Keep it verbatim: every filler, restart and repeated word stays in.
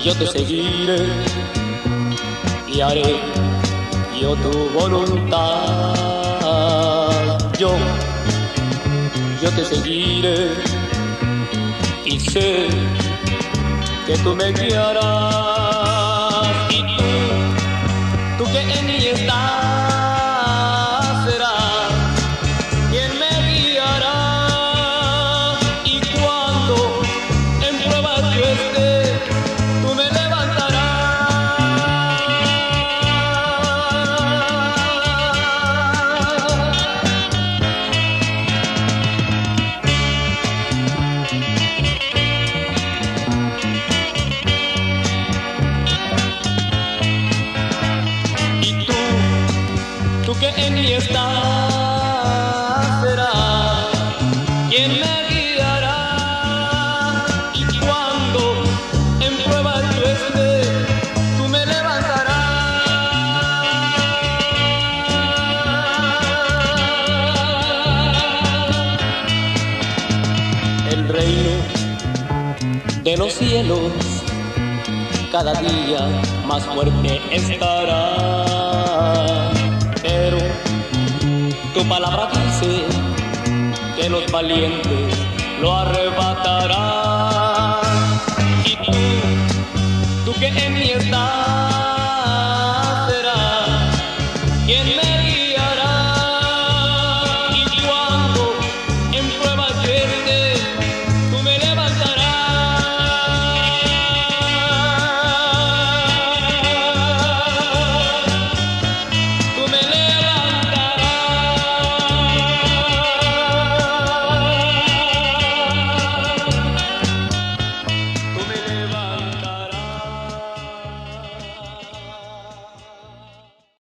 yo te seguiré y haré yo tu voluntad. Yo, yo te seguiré y sé que tú me guiarás. Y tú, tú que en mí estás, serás quien me guiará. Y cuando en pruebas yo esté, tú me tú que en mí estás, serás quien me guiará. Y cuando en pruebas yo esté, tú me levantarás. El reino de los cielos cada día más fuerte estará. Pero tu palabra dice que los valientes lo arrebatarán. Y tú, tú que en mí estás,